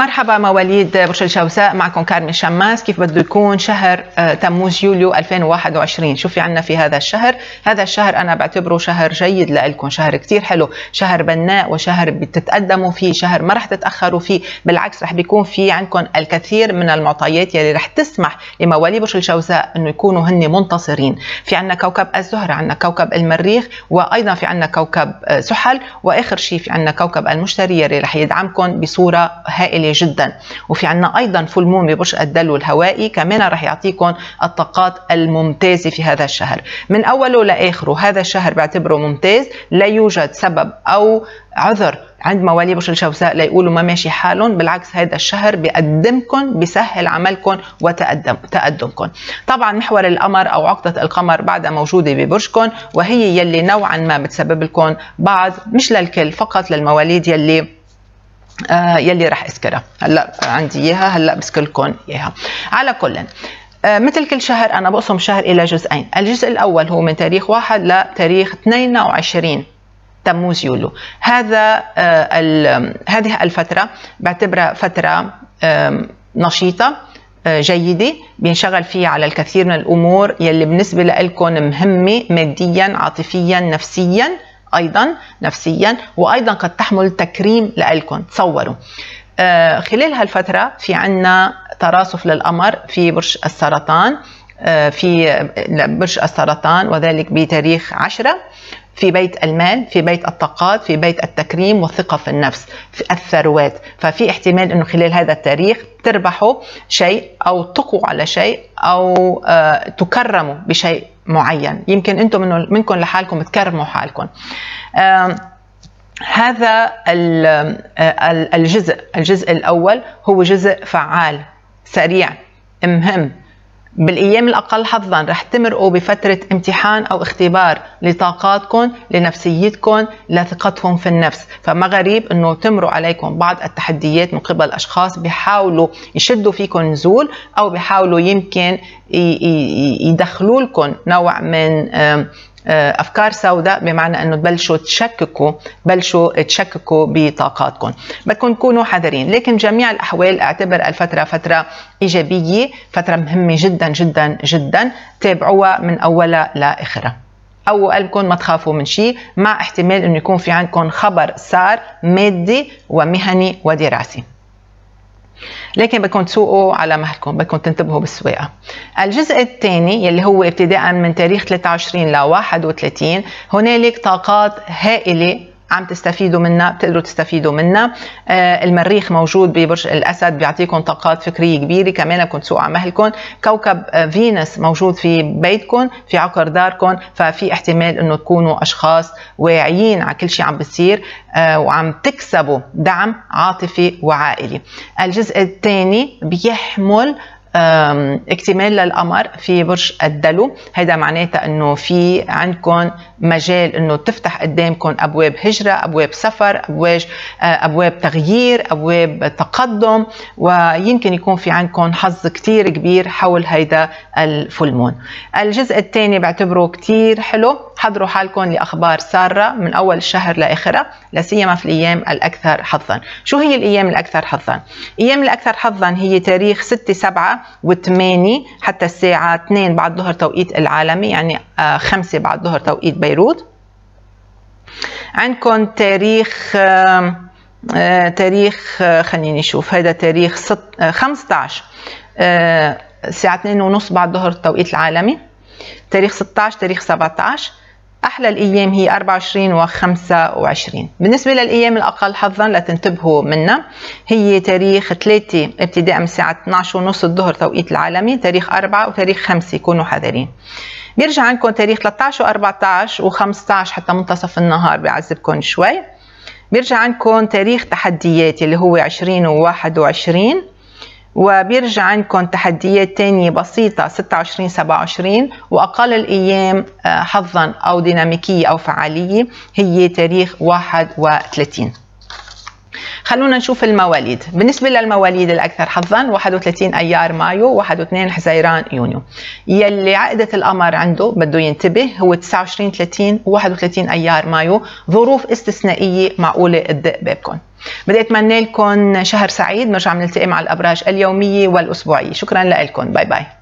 مرحبا مواليد برج الجوزاء، معكم كارمن شماس. كيف بده يكون شهر تموز يوليو 2021؟ شو في عنا في هذا الشهر؟ هذا الشهر أنا بعتبره شهر جيد لكم، شهر كتير حلو، شهر بناء وشهر بتتقدموا فيه، شهر ما رح تتأخروا فيه، بالعكس رح بيكون في عندكم الكثير من المعطيات يلي رح تسمح لمواليد برج الجوزاء إنه يكونوا هن منتصرين. في عنا كوكب الزهرة، عنا كوكب المريخ، وأيضا في عنا كوكب زحل، وآخر شيء في عنا كوكب المشتري يلي رح يدعمكم بصورة هائلة جدا. وفي عنا ايضا فول مون ببرج الدلو الهوائي كمان رح يعطيكم الطاقات الممتازه في هذا الشهر من اوله لاخره. هذا الشهر بعتبره ممتاز، لا يوجد سبب او عذر عند مواليد برج الجوزاء ليقولوا ما ماشي حالهم، بالعكس هذا الشهر بيقدمكم، بيسهل عملكم وتقدمكم. طبعا محور القمر او عقده القمر بعدها موجوده ببرجكم، وهي يلي نوعا ما بتسبب لكم بعض، مش للكل، فقط للمواليد يلي رح اذكرها هلا، عندي اياها هلا بذكر لكم اياها. على كل مثل كل شهر انا بقسم الشهر الى جزئين. الجزء الاول هو من تاريخ 1 لتاريخ 22 تموز يوليو. هذه الفتره بعتبرها فتره نشيطه جيده، بينشغل فيها على الكثير من الامور يلي بالنسبه لكم مهمه ماديا، عاطفيا، نفسيا، ايضا نفسيا، وايضا قد تحمل تكريم لكم. تصوروا خلال هالفتره في عنا تراصف للقمر في برج السرطان، في برج السرطان، وذلك بتاريخ 10 في بيت المال، في بيت الطاقات، في بيت التكريم والثقه في النفس، في الثروات. ففي احتمال انه خلال هذا التاريخ تربحوا شيء او تقوا على شيء او تكرموا بشيء معين، يمكن انتم منكم لحالكم تكرموا حالكم. هذا الجزء الاول هو جزء فعال سريع مهم. بالايام الاقل حظا رح تمرقوا بفتره امتحان او اختبار لطاقاتكم، لنفسيتكم، لثقتهم في النفس. فما غريب انه تمروا عليكم بعض التحديات من قبل اشخاص بيحاولوا يشدوا فيكم نزول، او بيحاولوا يمكن يدخلوا لكم نوع من افكار سوداء، بمعنى انه تبلشوا تشككوا بطاقاتكم. بدكم تكونوا حذرين، لكن جميع الاحوال اعتبر الفتره فتره ايجابيه، فتره مهمه جدا جدا جدا. تابعوها من اولها لاخرها. او قلبكم ما تخافوا من شيء، مع احتمال انه يكون في عندكم خبر صار مادي ومهني ودراسي، لكن بدكم تسوقوا على مهلكم، بدكم تنتبهوا بالسواقه. الجزء الثاني يلي هو ابتداء من تاريخ 23 ل 31 هنالك طاقات هائله عم تستفيدوا منها، بتقدروا تستفيدوا منها. المريخ موجود ببرج الاسد، بيعطيكم طاقات فكريه كبيره، كمان بدكم تسوقوا على مهلكم. كوكب فينوس موجود في بيتكم، في عقر داركم، ففي احتمال انه تكونوا اشخاص واعيين على كل شيء عم بيصير، وعم تكسبوا دعم عاطفي وعائلي. الجزء الثاني بيحمل اكتمال للقمر في برج الدلو. هيدا معناتها انه في عندكم مجال انه تفتح قدامكم ابواب هجره، ابواب سفر، ابواب تغيير، ابواب تقدم، ويمكن يكون في عندكم حظ كتير كبير حول هيدا الفول مون. الجزء الثاني بعتبره كتير حلو، حضروا حالكم لاخبار ساره من اول الشهر لاخرها، لا سيما في الايام الاكثر حظا. شو هي الايام الاكثر حظا؟ الايام الاكثر حظا هي تاريخ 6 7 و8 حتى الساعه 2 بعد الظهر توقيت العالمي، يعني 5 بعد الظهر توقيت بيروت. عندكم تاريخ خليني نشوف، هذا تاريخ 15 الساعه 2:30 بعد الظهر التوقيت العالمي. تاريخ 16 تاريخ 17. احلى الايام هي 24 و25. بالنسبه للايام الاقل حظا لتنتبهوا منها هي تاريخ 3 ابتداء من الساعه 12:30 الظهر توقيت العالمي، تاريخ 4 وتاريخ 5، كونوا حذرين. بيرجع عندكم تاريخ 13 و14 و15 حتى منتصف النهار بيعذبكم شوي. بيرجع عندكم تاريخ تحديات اللي هو 20 و21، وبيرجع عندكم تحديات تانية بسيطة 26 27، وأقل الأيام حظا أو ديناميكية أو فعالية هي تاريخ 31. خلونا نشوف المواليد. بالنسبة للمواليد الأكثر حظا 31 أيار مايو، 1 و2 حزيران يونيو. يلي عقدة القمر عنده بده ينتبه هو 29 30 و31 أيار مايو. ظروف استثنائية معقولة تدق بابكم. بدي أتمنى لكم شهر سعيد. بنرجع بنلتقي مع الأبراج اليومية والأسبوعية. شكرا لكم. باي باي.